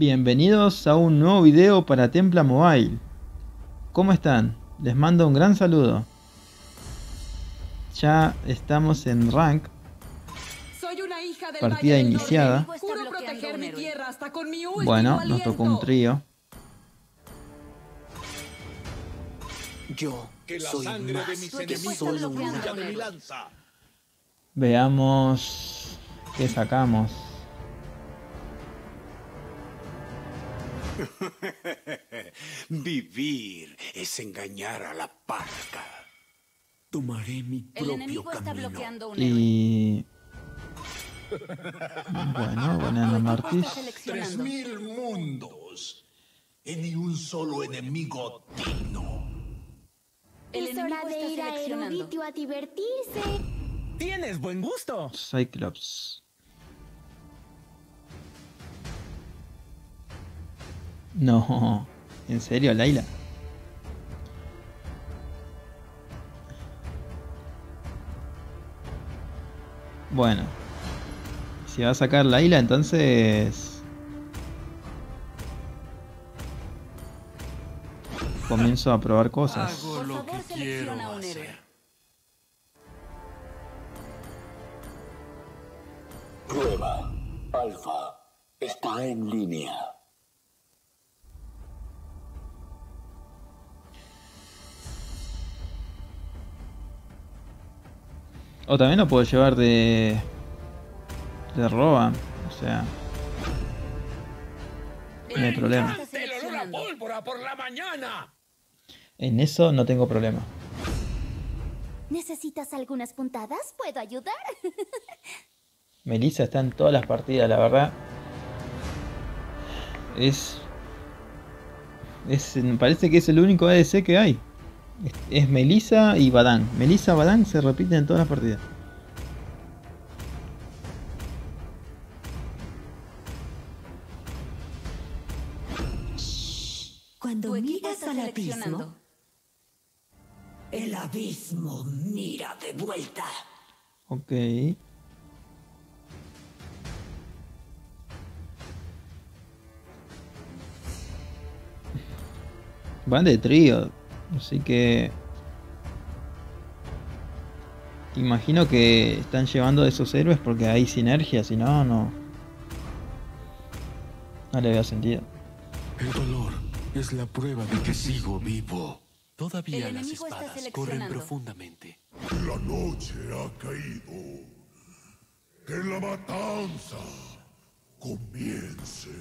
Bienvenidos a un nuevo video para Templa Mobile. ¿Cómo están? Les mando un gran saludo. Ya estamos en rank. Soy una hija del Partida Valle del iniciada. Norte. Juro proteger mi tierra hasta con mi último Bueno, nos aliento. tocó un trío. Yo Que la soy sangre más de mis que enemigos solo un fluya arma. de mi lanza. Veamos qué sacamos. Vivir es engañar a la parca. Tomaré mi El propio enemigo está camino. bloqueando un héroe. Y... Bueno, Banana Tu equipo Martis. está seleccionando. 3000 mundos. Y ni un solo enemigo digno. El Es enemigo hora de está ir a seleccionando. Erudito a divertirse. ¡Tienes buen gusto! Cyclops. No, ¿en serio, Layla? Bueno, si va a sacar Layla, entonces comienzo a probar cosas. Por favor, selecciona un héroe. Prueba. Alfa está en línea. O también lo puedo llevar de Roa, o sea, no hay problema. Está ¡El olor a seleccionando. pólvora por la mañana! En eso no tengo problema. ¿Necesitas algunas puntadas? ¿Puedo ayudar? Melissa está en todas las partidas, la verdad. Me parece que es el único ADC que hay. Es Melissa y Badán. Melissa, Badán se repiten en todas las partidas. Cuando Tu equipo miras está al abismo, seleccionando. el abismo mira de vuelta. Ok. Van de trío, así que imagino que están llevando a esos héroes porque hay sinergia, si no, no le veo sentido. El dolor es la prueba de que sigo vivo. El Todavía las enemigo está espadas corren seleccionando. profundamente. La noche ha caído. Que la matanza comience.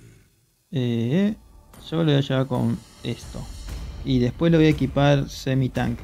Yo lo voy a llevar con esto. Y después lo voy a equipar semi-tank.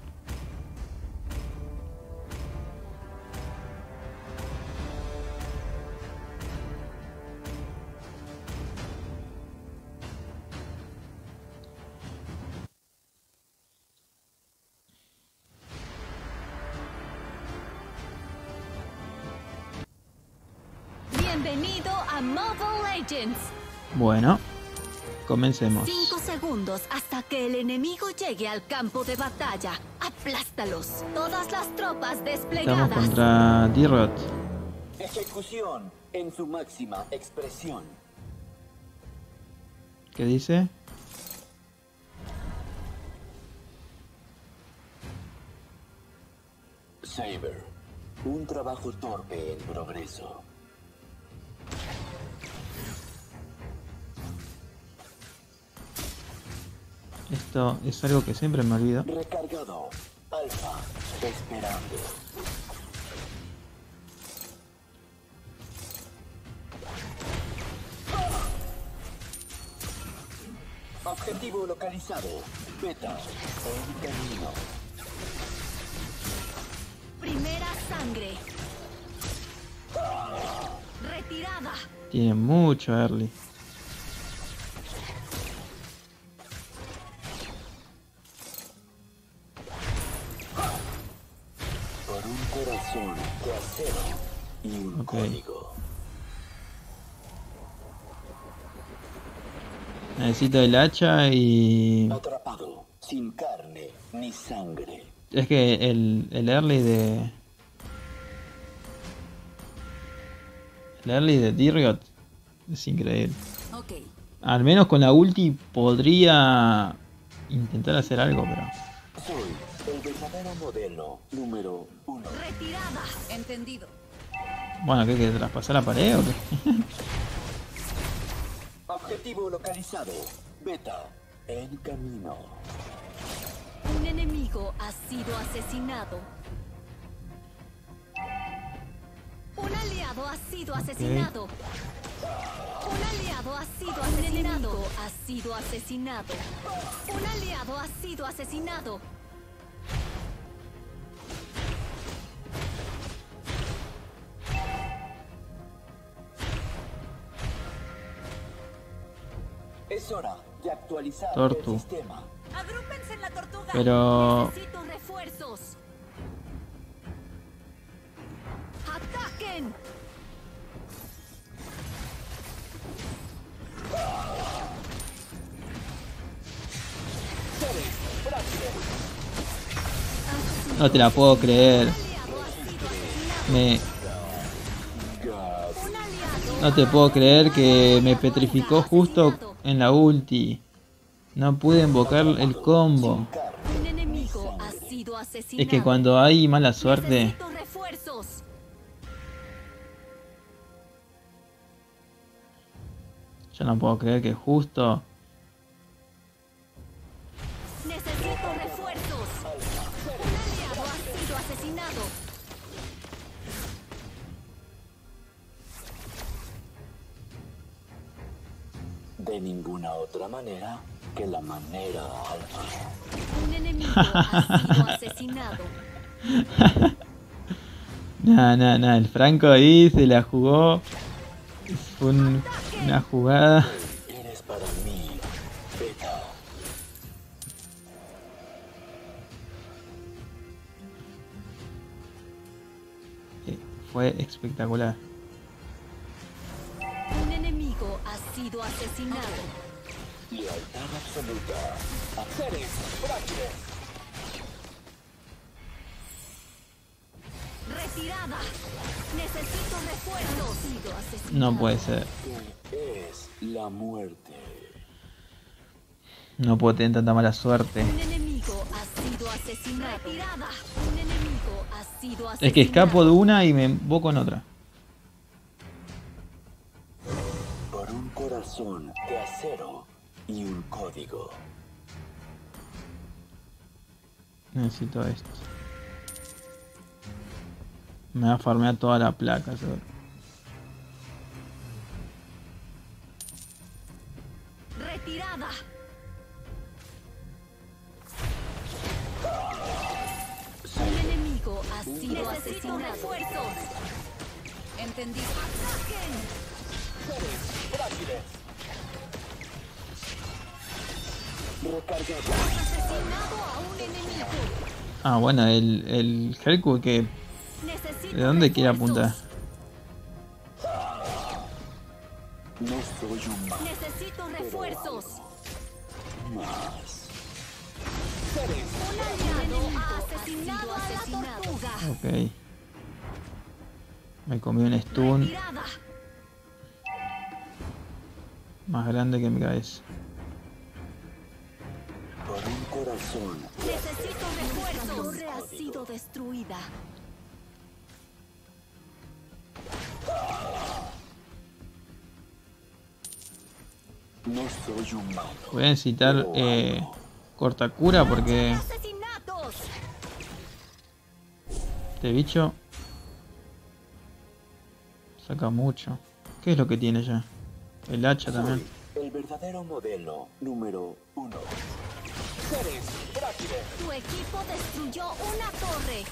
Bienvenido a Mobile Legends. Bueno, comencemos. 5 segundos hasta que el enemigo llegue al campo de batalla. Aplástalos. Todas las tropas Estamos desplegadas. contra D-Rot. Ejecución en su máxima expresión. ¿Qué dice? Saber. Un trabajo torpe en progreso. Esto es algo que siempre me olvido. Recargado. Alfa esperando. Objetivo localizado. Beta en camino. Primera sangre. Retirada. Tiene mucho early. Por un corazón de acero y un Ok. código. Necesito el hacha y... Atrapado, sin carne ni sangre. Es que el early de... El early de D-Rot es increíble. Ok. Al menos con la ulti podría intentar hacer algo, pero... Soy el verdadero modelo número 1. Retirada. Entendido. Bueno, ¿qué hay que traspasar la pared o qué? Objetivo localizado. Beta en camino. Un enemigo ha sido asesinado. Un aliado ha sido asesinado. Un aliado ha sido asesinado. Ha sido asesinado. Un aliado ha sido asesinado. Es hora de actualizar Tortu. el sistema. Agrúpense en la tortuga. Pero... Necesito refuerzos. ¡Ataquen! No te la puedo creer. Me... No te puedo creer que me petrificó justo en la ulti. No pude invocar el combo. Un enemigo ha sido asesinado. Es que cuando hay mala suerte... Necesito refuerzos. Yo no puedo creer que justo... Necesito refuerzos. Un aliado ha sido asesinado. De ninguna otra manera que la manera alfa. Un enemigo ha sido asesinado. Nah, el Franco ahí se la jugó. Fue una jugada. Eres para mí, Beta. Fue espectacular. Un enemigo ha sido asesinado. Lealtad absoluta. A seres frágiles. Retirada. Necesito refuerzos. Ha sido asesinado. No puede ser. Que es la muerte. No puedo tener tanta mala suerte. Un enemigo ha sido asesinado. Retirada. Un enemigo ha sido asesinado. Es que escapo de una y me invoco en otra. Por un corazón de acero y un código. Necesito esto. Me va a farmear toda la placa, seguro. Retirada. Un enemigo ha sido asesinado. Refuerzos. Entendido. Asesinado a un enemigo. Ah, bueno, el Helku que... Necesito ¿De dónde quiere refuerzos. apuntar? No soy humano Necesito refuerzos. más. Un aliado ha asesinado a la tortuga. Ok. Me comí un stun Retirada. más grande que mi cabeza. Por un corazón Necesito refuerzos. La torre ha sido destruida. no soy humano. Voy a necesitar cortacura porque Asesinatos. este bicho saca mucho. ¿Qué es lo que tiene ya? El hacha también. El verdadero modelo número 1. Seres frágiles. Tu equipo destruyó una torre.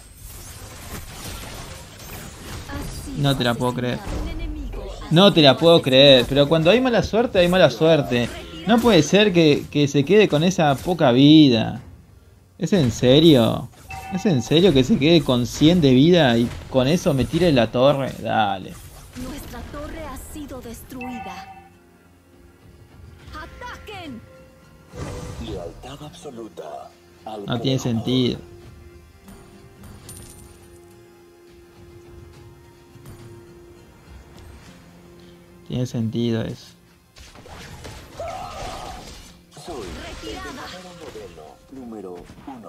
Ha sido No te la puedo creer. asesinado un enemigo. No te la puedo creer, pero cuando hay mala suerte, hay mala suerte. No puede ser que se quede con esa poca vida. ¿Es en serio? ¿Es en serio que se quede con 100 de vida y con eso me tire la torre? Dale. Nuestra torre ha sido destruida. ¡Ataquen! Lealtad absoluta. Al No tiene creador. sentido. Tiene sentido eso. Retirada. Modelo número 1.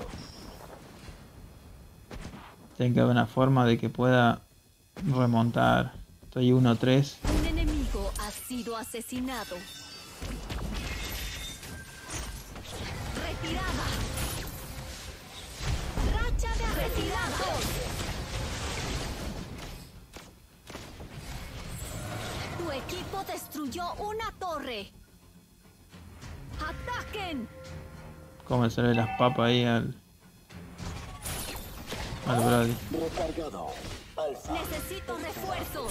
Tiene que haber una forma de que pueda remontar. Estoy 1-3. Un enemigo ha sido asesinado. Retirada. Racha de retirada. Tu equipo destruyó una torre. ¡Ataquen! Cómo se le las papas ahí al Brody. Recargado. Alfa. Necesito refuerzos.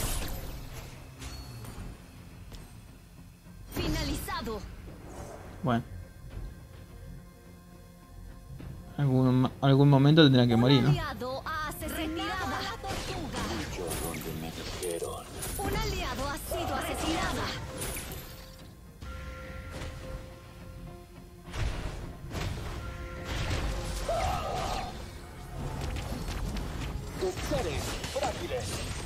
Finalizado. Bueno. Algún momento tendrá que morir, Un ¿no? aliado ha asesinado a la tortuga. Yo donde me dijeron. Un aliado ha sido asesinado. Seres frágiles.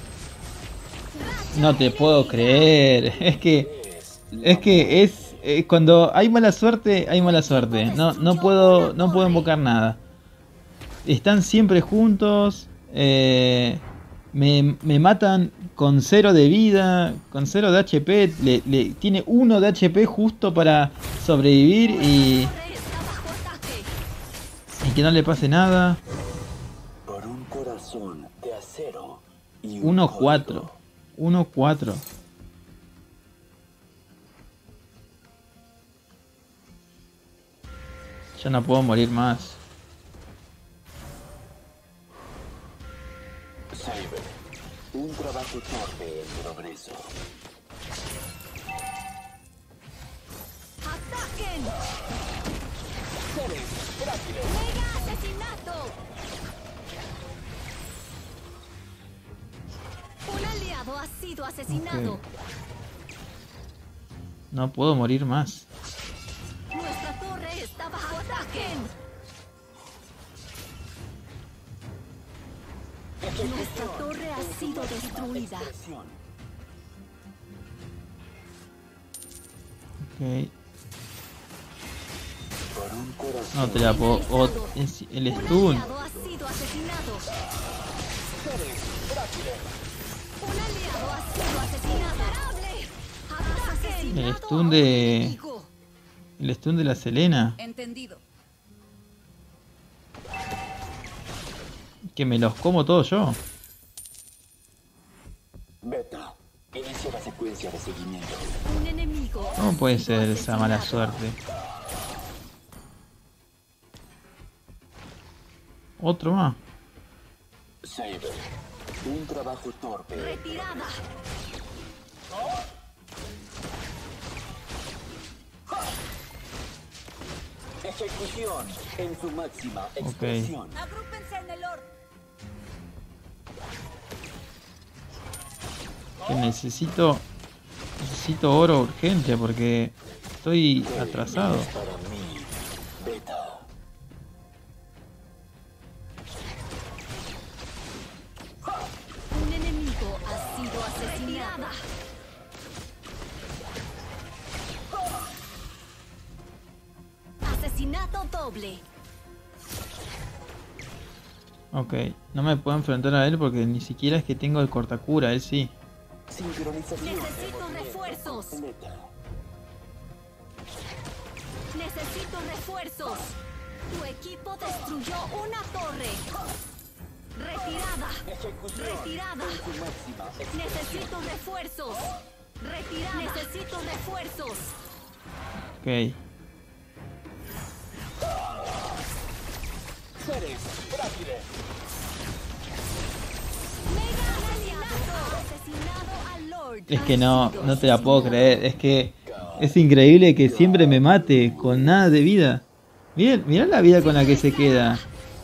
No te puedo creer. Es que es cuando hay mala suerte, hay mala suerte. No puedo invocar nada. Están siempre juntos. Me matan con 0 de vida, con 0 de HP. Tiene 1 de HP justo para sobrevivir y que no le pase nada. Por un corazón de acero y 1-4. 1-4. Ya no puedo morir más. Saber. Un trabajo torpe en progreso. ¡Ataquen! ¡Mega asesinato! Un aliado ha sido asesinado. Ok. No puedo morir más. Nuestra torre está bajo ataque. Nuestra torre ha sido destruida. Ok. Por un corazón. No te la puedo. El stun. Un aliado ha sido asesinado. Un aliado ha sido asesinado. ¡Ataquen! El stun de. El stun de la Selena. Entendido. Que me los como todos yo. Beta. Inicia la secuencia de seguimiento. Un enemigo. ¿Cómo puede ser esa mala suerte? Otro más. Saber. Un trabajo torpe. Retirada. Ejecución en su máxima expresión. Agrúpense en el orden. Que necesito oro urgente porque estoy atrasado. Para mí, Beta. Un enemigo ha sido asesinado. Asesinato doble. Ok, no me puedo enfrentar a él porque ni siquiera es que tengo el cortacura, él sí. Sincronización. Necesito refuerzos. Beta. Necesito refuerzos. Tu equipo destruyó una torre. Retirada. Retirada. Necesito refuerzos. Retirada. Necesito refuerzos. Ok. Seres frágiles. Mega asesinado al Lord. Es que no te la puedo creer. Es que es increíble que siempre me mate con nada de vida. Mirá la vida con la que se queda.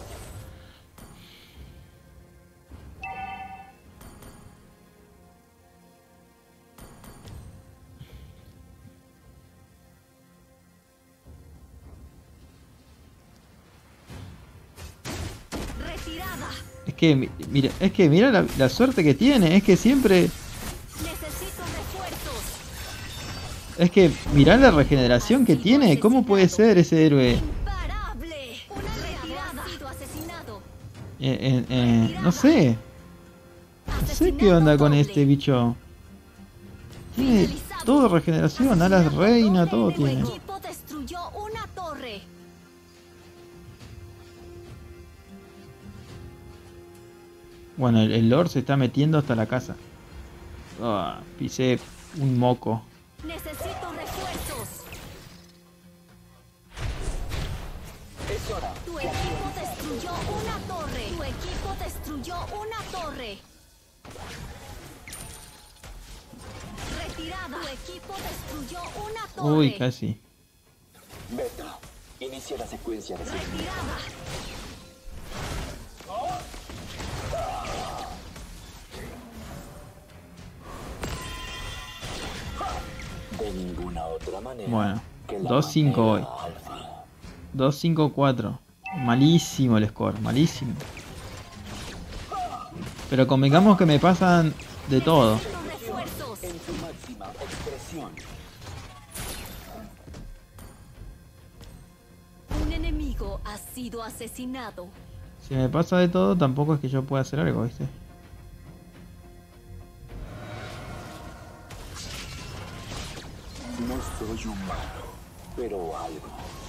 Retirada. Es que mira la suerte que tiene. Es que siempre Necesito refuerzos. Es que mirá la regeneración que tiene. ¿Cómo puede ser ese héroe? Imparable. Un aliado ha sido asesinado. No sé. No sé qué onda con este bicho. Tiene todo regeneración, alas reina, todo Tu tiene. equipo destruyó una torre. Bueno, el Lord se está metiendo hasta la casa. Ah, pisé un moco. Necesito refuerzos. Tu equipo destruyó una torre. Tu equipo destruyó una torre. Retirada. Tu equipo destruyó una torre. Uy, casi. Beta, inicia la secuencia de seguimiento. Retirada. De ninguna otra manera. Bueno, que la 2-5 hoy. manera alfa. 2-5-4. Malísimo el score, malísimo. Pero convengamos que me pasan de todo. Necesito refuerzos. En su máxima expresión. Un enemigo ha sido asesinado. Si me pasa de todo, tampoco es que yo pueda hacer algo, ¿viste? No soy humano, pero algo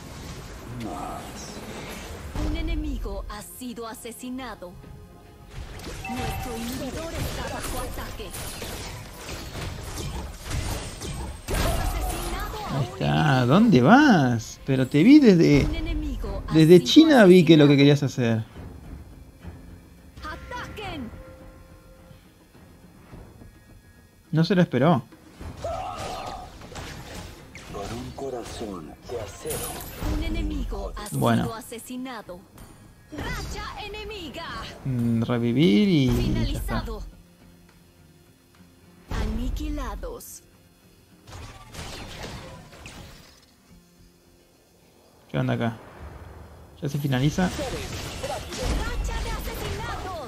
más. Un enemigo ha sido asesinado. Nuestro inhibidor está bajo ataque. Has asesinado a Ahí un está. ¿Dónde vas? Pero te vi desde... Un enemigo ha Desde sido China vi que lo que asesinado. querías hacer. ¡Ataquen! No se lo esperó. Por un corazón de acero. Un enemigo ha Bueno. sido asesinado. ¡Racha enemiga! Revivir y ya está. Finalizado. Aniquilados. ¿Qué onda acá? ¿Ya se finaliza? ¡Racha de asesinatos!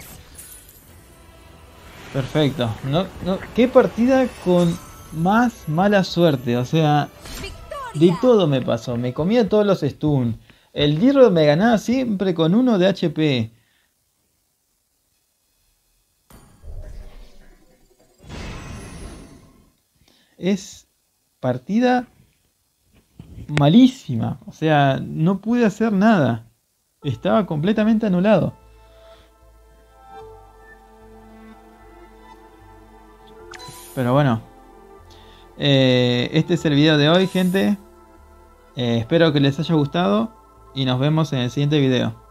Perfecto. ¿Qué partida con más mala suerte? O sea, de todo me pasó. Me comía todos los stun. El Dirro me ganaba siempre con 1 de HP. Es partida malísima. O sea, no pude hacer nada. Estaba completamente anulado. Pero bueno. Este es el video de hoy, gente. Espero que les haya gustado. Y nos vemos en el siguiente video.